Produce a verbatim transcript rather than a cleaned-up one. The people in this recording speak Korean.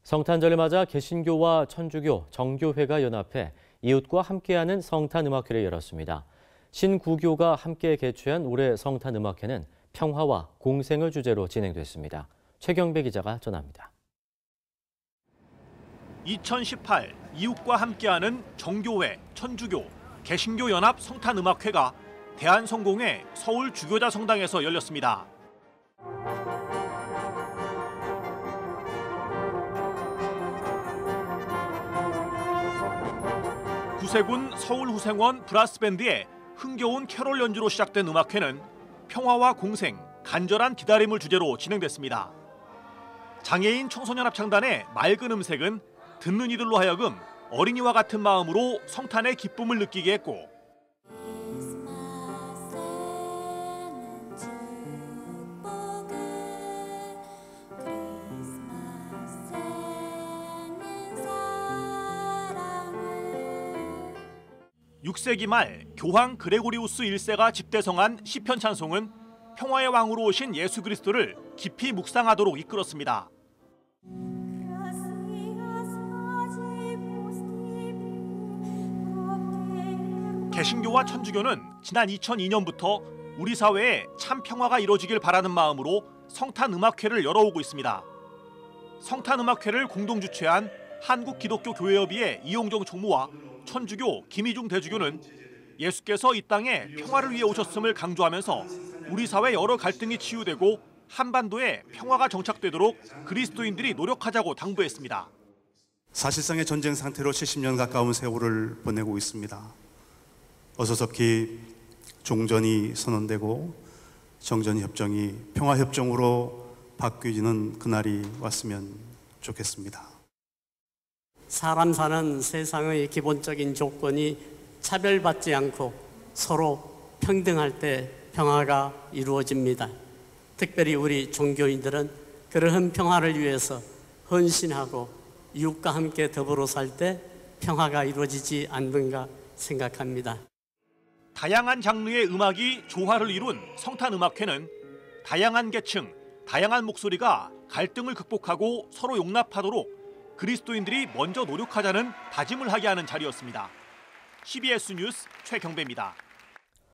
성탄절을 맞아 개신교와 천주교, 정교회가 연합해 이웃과 함께하는 성탄음악회를 열었습니다. 신구교가 함께 개최한 올해 성탄음악회는 평화와 공생을 주제로 진행됐습니다. 최경배 기자가 전합니다. 이천십팔 이웃과 함께하는 정교회, 천주교, 개신교 연합 성탄음악회가 대한성공회 서울 주교자 성당에서 열렸습니다. 구세군 서울후생원 브라스밴드의 흥겨운 캐롤 연주로 시작된 음악회는 평화와 공생, 간절한 기다림을 주제로 진행됐습니다. 장애인 청소년 합창단의 맑은 음색은 듣는 이들로 하여금 어린이와 같은 마음으로 성탄의 기쁨을 느끼게 했고, 육 세기 말 교황 그레고리우스 일 세가 집대성한 시편 찬송은 평화의 왕으로 오신 예수 그리스도를 깊이 묵상하도록 이끌었습니다. 개신교와 천주교는 지난 이천이 년부터 우리 사회에 참 평화가 이루어지길 바라는 마음으로 성탄음악회를 열어오고 있습니다. 성탄음악회를 공동 주최한 한국기독교교회협의회 이용정 총무와 천주교 김희중 대주교는 예수께서 이 땅에 평화를 위해 오셨음을 강조하면서 우리 사회 여러 갈등이 치유되고 한반도에 평화가 정착되도록 그리스도인들이 노력하자고 당부했습니다. 사실상의 전쟁 상태로 칠십 년 가까운 세월을 보내고 있습니다. 어서섭기 종전이 선언되고 정전협정이 평화협정으로 바뀌는 그날이 왔으면 좋겠습니다. 사람 사는 세상의 기본적인 조건이 차별받지 않고 서로 평등할 때 평화가 이루어집니다. 특별히 우리 종교인들은 그러한 평화를 위해서 헌신하고 이웃과 함께 더불어 살 때 평화가 이루어지지 않는가 생각합니다. 다양한 장르의 음악이 조화를 이룬 성탄음악회는 다양한 계층, 다양한 목소리가 갈등을 극복하고 서로 용납하도록 그리스도인들이 먼저 노력하자는 다짐을 하게 하는 자리였습니다. 씨비에스 뉴스 최경배입니다.